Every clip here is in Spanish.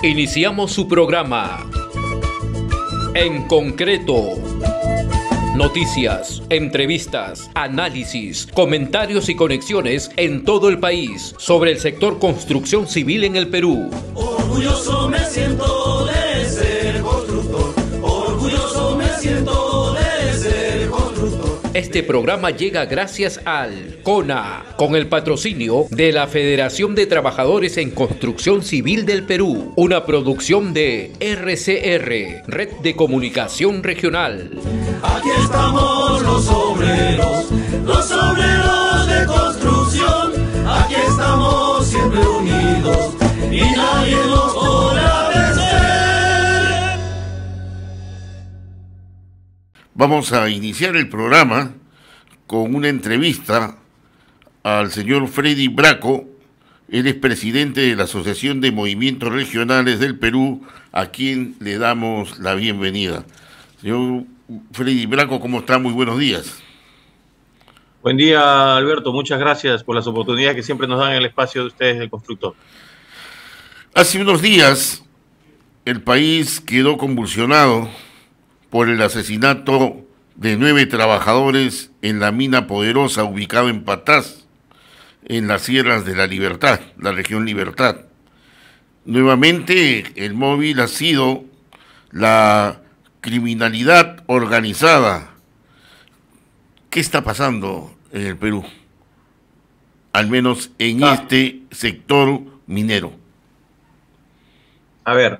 Iniciamos su programa. En concreto. Noticias, entrevistas, análisis, comentarios y conexiones en todo el país sobre el sector construcción civil en el Perú. Orgulloso me siento de ser constructor. Orgulloso me siento de ser constructor. Este programa llega gracias al CONA, con el patrocinio de la Federación de Trabajadores en Construcción Civil del Perú, una producción de RCR, Red de Comunicación Regional. Aquí estamos los obreros de construcción. Aquí estamos siempre unidos y nadie nos podrá vencer. Vamos a iniciar el programa con una entrevista al señor Freddy Braco. Él es presidente de la Asociación de Movimientos Regionales del Perú, a quien le damos la bienvenida. Señor Freddy Braco, ¿cómo está? Muy buenos días. Buen día, Alberto. Muchas gracias por las oportunidades que siempre nos dan en el espacio de ustedes del constructor. Hace unos días el país quedó convulsionado por el asesinato de 9 trabajadores en la mina Poderosa ubicada en Patás, en las Sierras de la Libertad, la región Libertad. Nuevamente el móvil ha sido la criminalidad organizada. ¿Qué está pasando en el Perú? Al menos en este sector minero. A ver,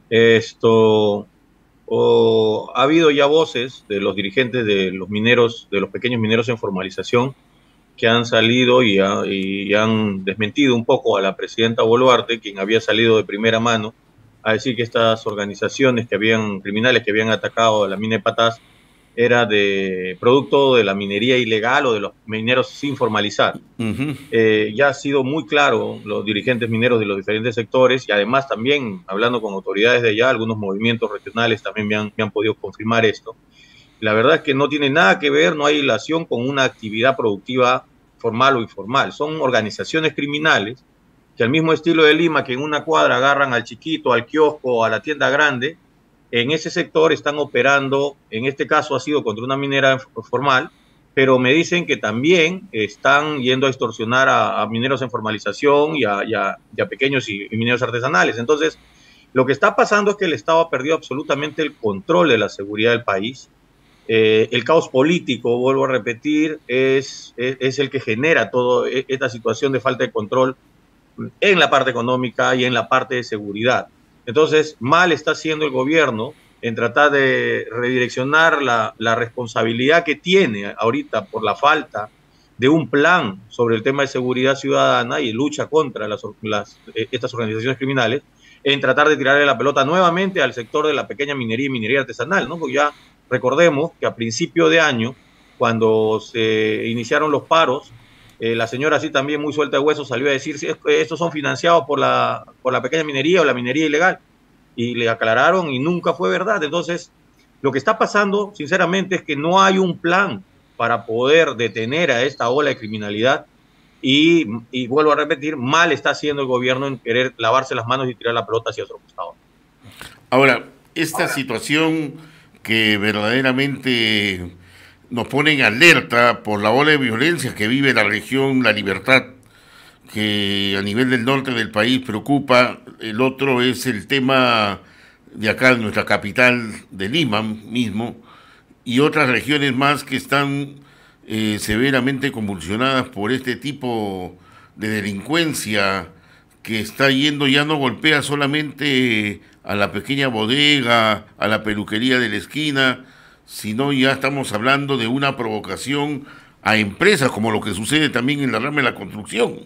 ha habido ya voces de los dirigentes de los mineros, de los pequeños mineros en formalización, que han salido y han desmentido un poco a la presidenta Boluarte, quien había salido de primera mano a decir que estas organizaciones criminales que habían atacado a la mina de Patás era de producto de la minería ilegal o de los mineros sin formalizar. Ya ha sido muy claro los dirigentes mineros de los diferentes sectores, y además también hablando con autoridades de allá, algunos movimientos regionales también me han podido confirmar esto. La verdad es que no tiene nada que ver, no hay relación con una actividad productiva formal o informal. Son organizaciones criminales que, al mismo estilo de Lima, que en una cuadra agarran al chiquito, al kiosco, a la tienda grande, en ese sector están operando. En este caso ha sido contra una minera formal, pero me dicen que también están yendo a extorsionar a mineros en formalización y a pequeños y mineros artesanales. Entonces, lo que está pasando es que el Estado ha perdido absolutamente el control de la seguridad del país. El caos político, vuelvo a repetir, es el que genera toda esta situación de falta de control en la parte económica y en la parte de seguridad. Entonces, mal está haciendo el gobierno en tratar de redireccionar la responsabilidad que tiene ahorita por la falta de un plan sobre el tema de seguridad ciudadana y lucha contra estas organizaciones criminales, en tratar de tirarle la pelota nuevamente al sector de la pequeña minería y minería artesanal, ¿no? Porque ya recordemos que a principio de año, cuando se iniciaron los paros, la señora, así también muy suelta de huesos, salió a decir si estos son financiados por la pequeña minería o la minería ilegal, y le aclararon y nunca fue verdad. Entonces, lo que está pasando, sinceramente, es que no hay un plan para poder detener a esta ola de criminalidad, y vuelvo a repetir, mal está haciendo el gobierno en querer lavarse las manos y tirar la pelota hacia otro costado. Ahora, esta situación que verdaderamente nos pone en alerta por la ola de violencia que vive la región La Libertad, que a nivel del norte del país preocupa. El otro es el tema de acá, de nuestra capital, de Lima mismo, y otras regiones más que están severamente convulsionadas por este tipo de delincuencia que está yendo, ya no golpea solamente a la pequeña bodega, a la peluquería de la esquina, sino ya estamos hablando de una provocación a empresas, como lo que sucede también en la rama de la construcción.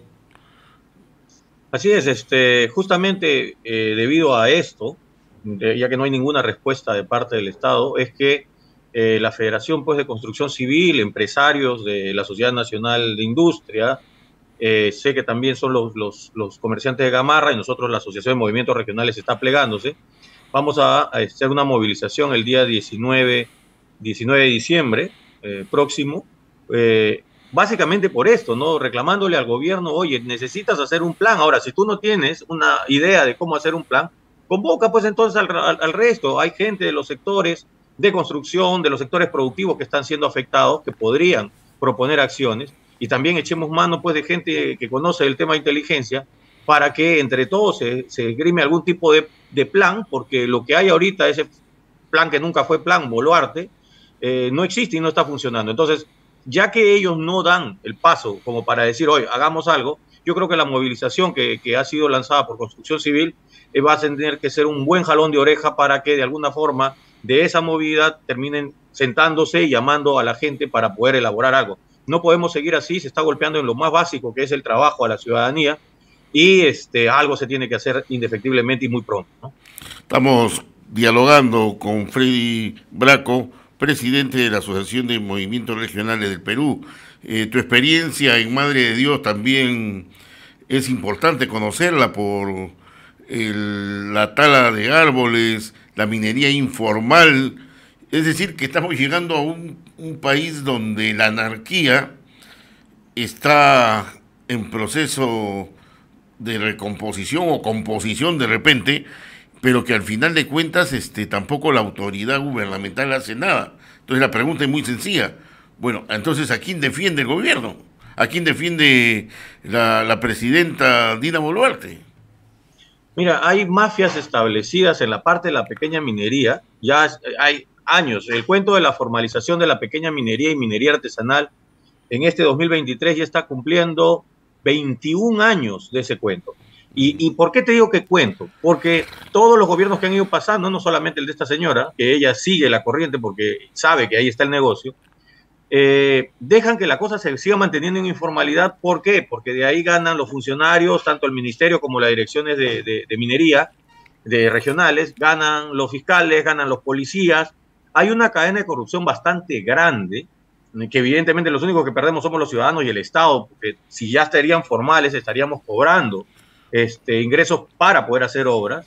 Así es, justamente debido a esto, ya que no hay ninguna respuesta de parte del Estado, es que la Federación, pues, de Construcción Civil, empresarios de la Sociedad Nacional de Industria, sé que también son los comerciantes de Gamarra, y nosotros, la Asociación de Movimientos Regionales, está plegándose. Vamos a hacer una movilización el día 19 de diciembre próximo, básicamente por esto, ¿no? Reclamándole al gobierno, oye, necesitas hacer un plan. Ahora, si tú no tienes una idea de cómo hacer un plan, convoca pues entonces al resto. Hay gente de los sectores de construcción, de los sectores productivos que están siendo afectados, que podrían proponer acciones, y también echemos mano pues de gente que conoce el tema de inteligencia para que entre todos se esgrime algún tipo de plan, porque lo que hay ahorita, ese plan que nunca fue plan, Boluarte, no existe y no está funcionando. Entonces, ya que ellos no dan el paso como para decir, oye, hagamos algo, yo creo que la movilización que ha sido lanzada por Construcción Civil va a tener que ser un buen jalón de oreja para que de alguna forma de esa movida terminen sentándose y llamando a la gente para poder elaborar algo. No podemos seguir así, se está golpeando en lo más básico que es el trabajo a la ciudadanía y algo se tiene que hacer indefectiblemente y muy pronto, ¿no? Estamos dialogando con Freddy Braco, presidente de la Asociación de Movimientos Regionales del Perú. Tu experiencia en Madre de Dios también es importante conocerla por la tala de árboles, la minería informal. Es decir, que estamos llegando a un país donde la anarquía está en proceso de recomposición o composición de repente, pero que al final de cuentas tampoco la autoridad gubernamental hace nada. Entonces la pregunta es muy sencilla. Bueno, entonces, ¿a quién defiende el gobierno? ¿A quién defiende la presidenta Dina Boluarte? Mira, hay mafias establecidas en la parte de la pequeña minería, ya hay años. El cuento de la formalización de la pequeña minería y minería artesanal en este 2023 ya está cumpliendo 21 años de ese cuento. ¿Y por qué te digo que cuento? Porque todos los gobiernos que han ido pasando, no solamente el de esta señora, que ella sigue la corriente porque sabe que ahí está el negocio, dejan que la cosa se siga manteniendo en informalidad. ¿Por qué? Porque de ahí ganan los funcionarios, tanto el ministerio como las direcciones de minería, de regionales, ganan los fiscales, ganan los policías. Hay una cadena de corrupción bastante grande, que evidentemente los únicos que perdemos somos los ciudadanos y el Estado, porque si ya estarían formales estaríamos cobrando ingresos para poder hacer obras.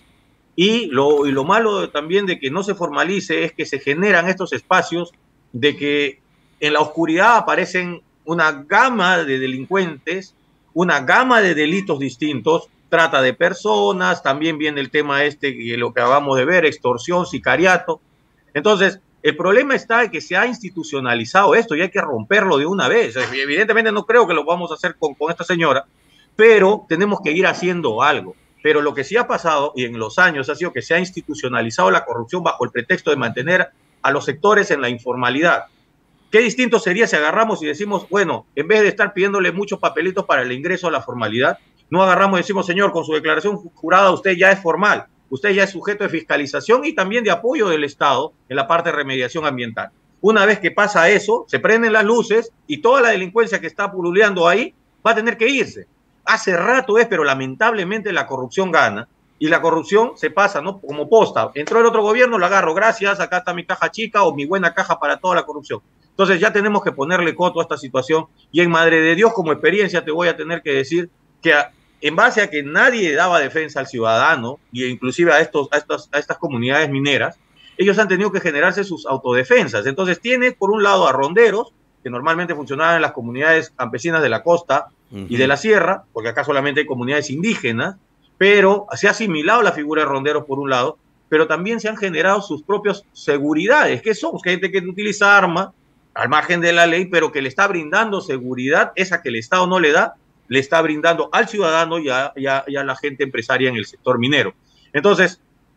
Y lo malo también de que no se formalice es que se generan estos espacios de que en la oscuridad aparecen una gama de delincuentes, una gama de delitos distintos, trata de personas, también viene el tema lo que acabamos de ver, extorsión, sicariato. Entonces, el problema está en que se ha institucionalizado esto y hay que romperlo de una vez. Evidentemente no creo que lo vamos a hacer con esta señora, pero tenemos que ir haciendo algo. Pero lo que sí ha pasado y en los años ha sido que se ha institucionalizado la corrupción bajo el pretexto de mantener a los sectores en la informalidad. Qué distinto sería si agarramos y decimos, bueno, en vez de estar pidiéndole muchos papelitos para el ingreso a la formalidad, no agarramos y decimos, señor, con su declaración jurada usted ya es formal, usted ya es sujeto de fiscalización y también de apoyo del Estado en la parte de remediación ambiental. Una vez que pasa eso, se prenden las luces y toda la delincuencia que está pululeando ahí va a tener que irse. Hace rato pero lamentablemente la corrupción gana y la corrupción se pasa, ¿no? Como posta. Entró el otro gobierno, lo agarro, gracias, acá está mi caja chica o mi buena caja para toda la corrupción. Entonces ya tenemos que ponerle coto a esta situación y en Madre de Dios como experiencia te voy a tener que decir que en base a que nadie daba defensa al ciudadano y inclusive a estas comunidades mineras, ellos han tenido que generarse sus autodefensas. Entonces tienes por un lado a ronderos que normalmente funcionaban en las comunidades campesinas de la costa y de la sierra, porque acá solamente hay comunidades indígenas, pero se ha asimilado la figura de ronderos por un lado, pero también se han generado sus propias seguridades, que son gente que utiliza armas al margen de la ley, pero que le está brindando seguridad, esa que el Estado no le da, le está brindando al ciudadano y a la gente empresaria en el sector minero. Entonces,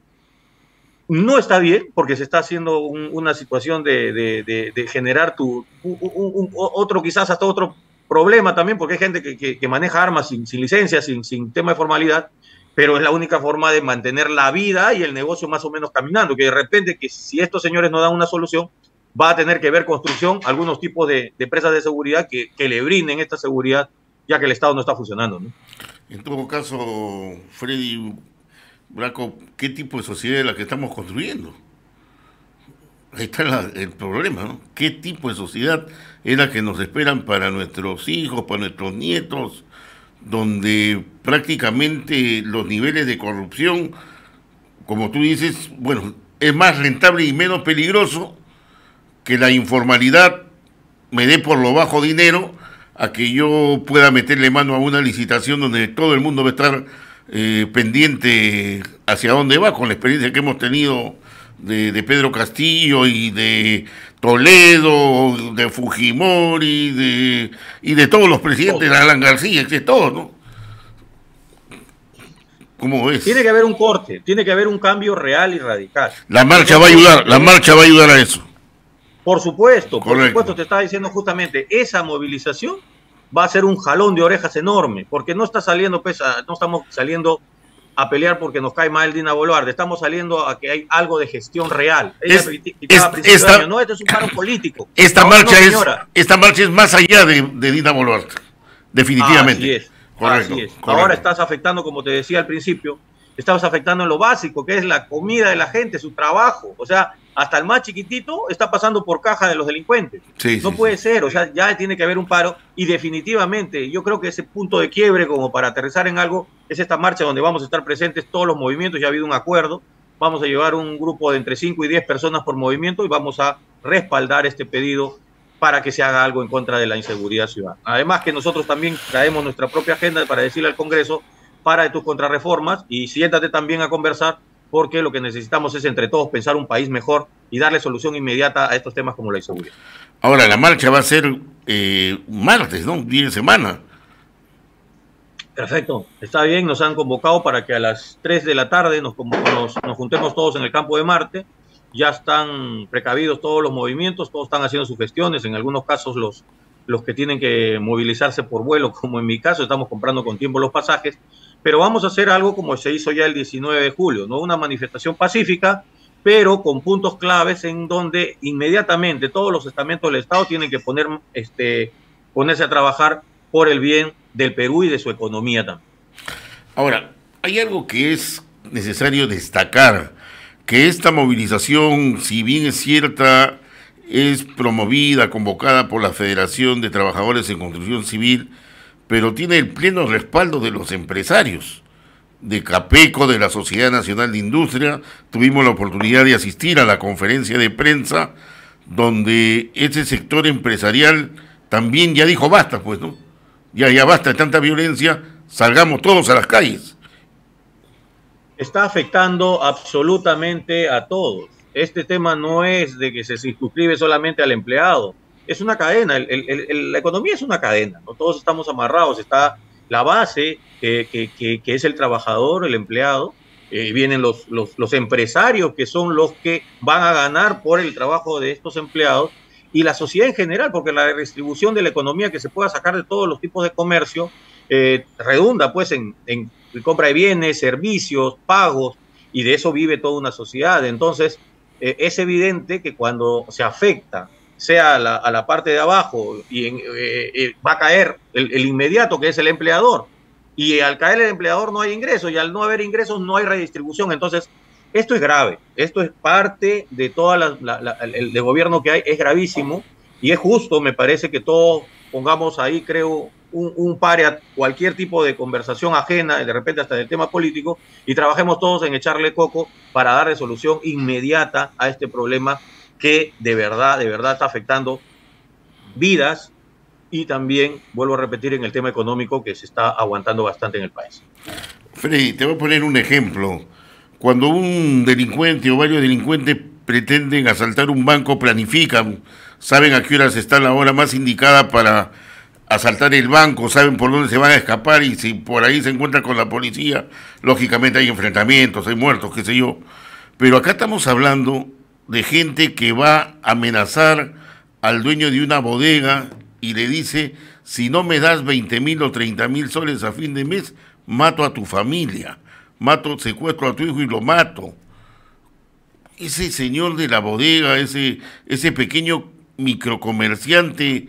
no está bien, porque se está haciendo una situación de generar otro, quizás hasta otro problema también, porque hay gente que maneja armas sin licencia, sin tema de formalidad, pero es la única forma de mantener la vida y el negocio más o menos caminando, que de repente, que si estos señores no dan una solución, va a tener que ver construcción, algunos tipos de empresas de seguridad que le brinden esta seguridad, ya que el Estado no está funcionando, ¿no? En todo caso, Freddy Braco, ¿qué tipo de sociedad es la que estamos construyendo? Ahí está el problema, ¿no? ¿Qué tipo de sociedad es la que nos esperan para nuestros hijos, para nuestros nietos, donde prácticamente los niveles de corrupción, como tú dices, bueno, es más rentable y menos peligroso que la informalidad me dé por lo bajo dinero a que yo pueda meterle mano a una licitación donde todo el mundo va a estar pendiente hacia dónde va, con la experiencia que hemos tenido de Pedro Castillo y de Toledo, de Fujimori, y de todos los presidentes, de Alan García, de todos, ¿no? ¿Cómo ves? Tiene que haber un corte, tiene que haber un cambio real y radical. La marcha va a ayudar, la marcha va a ayudar a eso. Por supuesto, te estaba diciendo justamente, esa movilización va a ser un jalón de orejas enorme, porque no está saliendo, no estamos saliendo a pelear porque nos cae mal Dina Boluarte, estamos saliendo a que hay algo de gestión real. Este es un paro político. Esta marcha es más allá de Dina Boluarte, definitivamente. Así es. Correcto, así es. Correcto. Ahora estás afectando, como te decía al principio, estamos afectando en lo básico, que es la comida de la gente, su trabajo. O sea, hasta el más chiquitito está pasando por caja de los delincuentes. No puede ser, o sea, ya tiene que haber un paro y definitivamente yo creo que ese punto de quiebre como para aterrizar en algo es esta marcha donde vamos a estar presentes todos los movimientos, ya ha habido un acuerdo, vamos a llevar un grupo de entre 5 y 10 personas por movimiento y vamos a respaldar este pedido para que se haga algo en contra de la inseguridad ciudadana. Además que nosotros también traemos nuestra propia agenda para decirle al Congreso para tus contrarreformas y siéntate también a conversar porque lo que necesitamos es entre todos pensar un país mejor y darle solución inmediata a estos temas como la inseguridad. Ahora, la marcha va a ser martes, ¿no? Día de semana. Perfecto, está bien, nos han convocado para que a las 3 de la tarde nos juntemos todos en el campo de Marte. Ya están precavidos todos los movimientos, todos están haciendo sus gestiones, en algunos casos los que tienen que movilizarse por vuelo, como en mi caso, estamos comprando con tiempo los pasajes, pero vamos a hacer algo como se hizo ya el 19 de julio, ¿no? Una manifestación pacífica, pero con puntos claves en donde inmediatamente todos los estamentos del Estado tienen que ponerse a trabajar por el bien del Perú y de su economía también. Ahora, hay algo que es necesario destacar, que esta movilización, si bien es cierta, es promovida, convocada por la Federación de Trabajadores en Construcción Civil, pero tiene el pleno respaldo de los empresarios, de Capeco, de la Sociedad Nacional de Industria. Tuvimos la oportunidad de asistir a la conferencia de prensa, donde ese sector empresarial también ya dijo basta, pues, ¿no? Ya basta de tanta violencia, salgamos todos a las calles. Está afectando absolutamente a todos. Este tema no es de que se circunscribe solamente al empleado, es una cadena, la economía es una cadena, ¿no? Todos estamos amarrados, está la base que es el trabajador, el empleado, vienen los empresarios que son los que van a ganar por el trabajo de estos empleados y la sociedad en general, porque la redistribución de la economía que se pueda sacar de todos los tipos de comercio redunda pues en compra de bienes, servicios, pagos, y de eso vive toda una sociedad. Entonces, es evidente que cuando se afecta, sea a la parte de abajo, y va a caer el inmediato, que es el empleador, y al caer el empleador no hay ingresos, y al no haber ingresos no hay redistribución. Entonces, esto es grave, esto es parte de toda el de gobierno que hay, es gravísimo, y es justo, me parece, que todos pongamos ahí, creo, un pare a cualquier tipo de conversación ajena, de repente hasta del tema político, y trabajemos todos en echarle coco para darle solución inmediata a este problema que de verdad está afectando vidas y también, vuelvo a repetir, en el tema económico que se está aguantando bastante en el país. Freddy, te voy a poner un ejemplo. Cuando un delincuente o varios delincuentes pretenden asaltar un banco, planifican, saben a qué horas está la hora más indicada para asaltar el banco, saben por dónde se van a escapar, y si por ahí se encuentran con la policía, lógicamente hay enfrentamientos, hay muertos, qué sé yo. Pero acá estamos hablando de gente que va a amenazar al dueño de una bodega y le dice: si no me das 20.000 o 30.000 soles a fin de mes, mato a tu familia, secuestro a tu hijo y lo mato. Ese señor de la bodega, ese pequeño microcomerciante,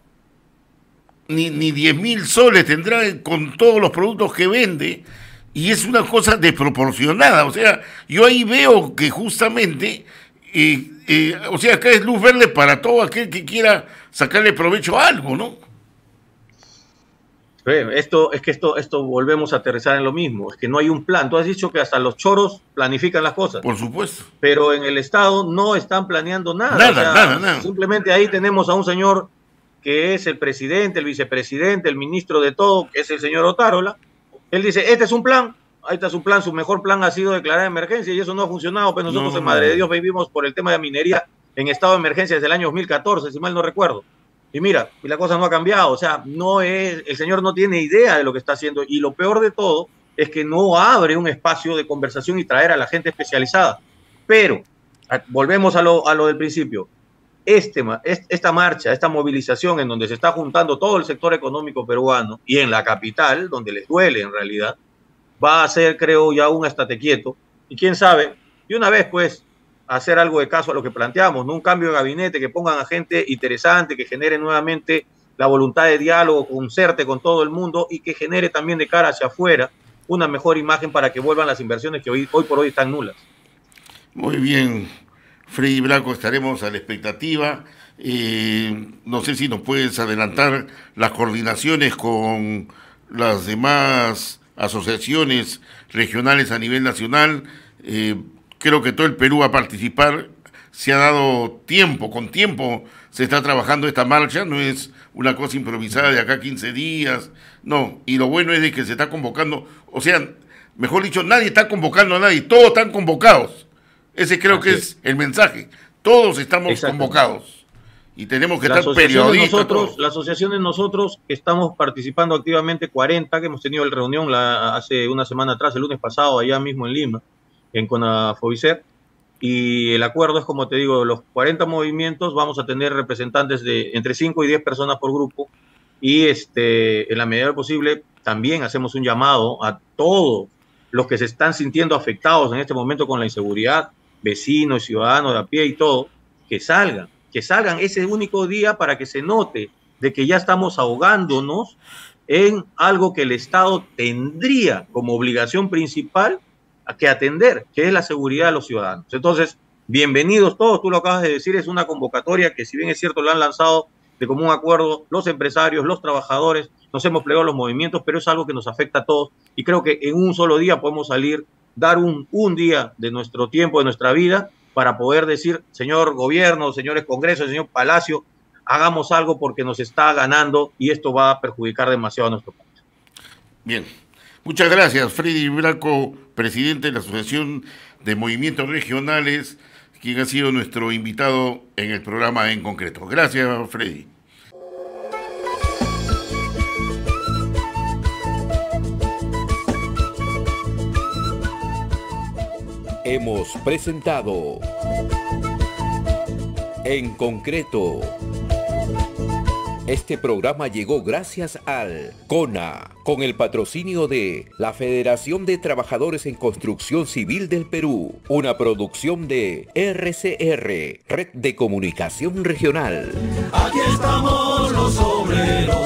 ni 10.000 soles tendrá con todos los productos que vende, y es una cosa desproporcionada. O sea, yo ahí veo que justamente, o sea, acá es luz verde para todo aquel que quiera sacarle provecho a algo, ¿no? Esto volvemos a aterrizar en lo mismo, es que no hay un plan. Tú has dicho que hasta los choros planifican las cosas. Por supuesto. Pero en el Estado no están planeando nada. Nada. Simplemente ahí tenemos a un señor que es el presidente, el vicepresidente, el ministro de todo, que es el señor Otárola, Él dice, este es un plan, ahí está su plan, su mejor plan ha sido declarar emergencia y eso no ha funcionado, pero nosotros en Madre de Dios vivimos por el tema de minería en estado de emergencia desde el año 2014, si mal no recuerdo. Y mira, y la cosa no ha cambiado, o sea, el señor no tiene idea de lo que está haciendo y lo peor de todo es que no abre un espacio de conversación y traer a la gente especializada. Pero, volvemos a lo del principio, esta marcha, esta movilización en donde se está juntando todo el sector económico peruano y en la capital, donde les duele en realidad, va a ser, creo, ya un estate quieto. Y quién sabe, y una vez pues hacer algo de caso a lo que planteamos, ¿no? Un cambio de gabinete, que pongan a gente interesante, que genere nuevamente la voluntad de diálogo, concerte con todo el mundo y que genere también de cara hacia afuera una mejor imagen para que vuelvan las inversiones que hoy por hoy están nulas. Muy bien, Freddy Blanco, estaremos a la expectativa. No sé si nos puedes adelantar las coordinaciones con las demás asociaciones regionales a nivel nacional. Creo que todo el Perú va a participar. Se ha dado tiempo, con tiempo se está trabajando esta marcha, no es una cosa improvisada de acá a 15 días, no, y lo bueno es de que se está convocando, o sea, mejor dicho, nadie está convocando a nadie, todos están convocados. Ese creo que es el mensaje, todos estamos convocados y tenemos que estar periodistas. La asociación de nosotros que estamos participando activamente, 40, que hemos tenido la reunión hace una semana atrás, el lunes pasado, allá mismo en Lima, en CONAFOBICER, y el acuerdo es, como te digo, los 40 movimientos vamos a tener representantes de entre 5 y 10 personas por grupo, y en la medida de lo posible también hacemos un llamado a todos los que se están sintiendo afectados en este momento con la inseguridad, vecinos, ciudadanos de a pie y todo, que salgan ese único día para que se note de que ya estamos ahogándonos en algo que el Estado tendría como obligación principal que atender, que es la seguridad de los ciudadanos. Entonces, bienvenidos todos, tú lo acabas de decir, es una convocatoria que, si bien es cierto, la han lanzado de común acuerdo los empresarios, los trabajadores, nos hemos plegado los movimientos, pero es algo que nos afecta a todos y creo que en un solo día podemos salir, dar un día de nuestro tiempo, de nuestra vida, para poder decir, señor gobierno, señores congresos, señor Palacio, hagamos algo porque nos está ganando y esto va a perjudicar demasiado a nuestro país. Bien. Muchas gracias, Freddy Blanco, presidente de la Asociación de Movimientos Regionales, quien ha sido nuestro invitado en el programa en concreto. Gracias, Freddy. Hemos presentado En Concreto. Este programa llegó gracias al CONA, con el patrocinio de la Federación de Trabajadores en Construcción Civil del Perú, una producción de RCR, Red de Comunicación Regional. Aquí estamos los obreros.